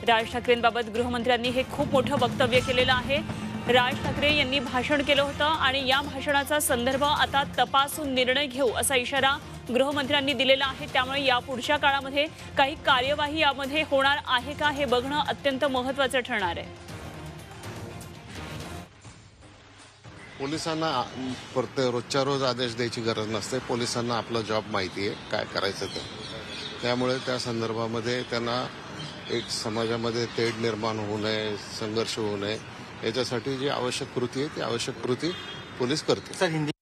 राज ठाकरेंबाबत गृहमंत्र्यांनी हे खूप मोठं वक्तव्य केलेलं आहे। राज ठाकरे यांनी भाषण केलं होतं आणि या भाषणाचा संदर्भ आता तपासून निर्णय घेऊ असा इशारा गृहमंत्र्यांनी दिलेला आहे। त्यामुळे या पुढच्या काळामध्ये काही कार्यवाही यामध्ये होणार आहे का हे बघणं अत्यंत महत्त्वाचं ठरणार आहे। पोलिसांना रोजच्या रोज आदेश द्यायची गरज नसते। पोलिसांना आपला जॉब माहिती आहे काय करायचं ते, त्यामुळे त्या संदर्भामध्ये त्यांना एक समाजामध्ये तेढ निर्माण होऊ नये, संघर्ष होऊ नये याच्यासाठी जी आवश्यक कृती आहे ती आवश्यक कृती पोलीस करते।